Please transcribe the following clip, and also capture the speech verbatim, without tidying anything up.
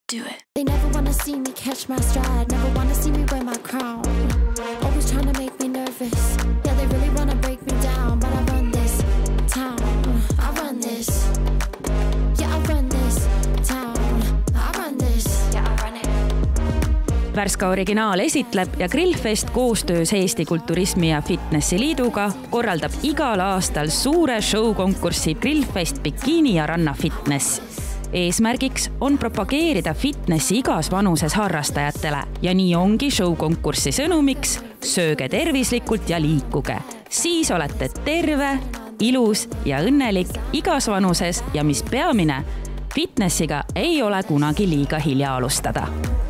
Do it. They never wanna see me catch my stride, never wanna see me wear my crown. Always trying to make me nervous. Yeah, they really wanna break me down, but I run this town. I run this. Yeah, I run this town. I run this. Yeah, I run it. Värska originaal esitleb ja Grillfest koostöös Eesti Kulturismi ja Fitnessi Liiduga korraldab igal aastal suure show-konkurssi Grillfest Bikini ja Ranna Fitness. Eesmärgiks on propageerida fitnessi igas vanuses harrastajatele ja nii ongi show-konkurssi sõnumiks sööge tervislikult ja liikuge. Siis olete terve, ilus ja õnnelik igas vanuses ja mis peamine, fitnessiga ei ole kunagi liiga hilja alustada.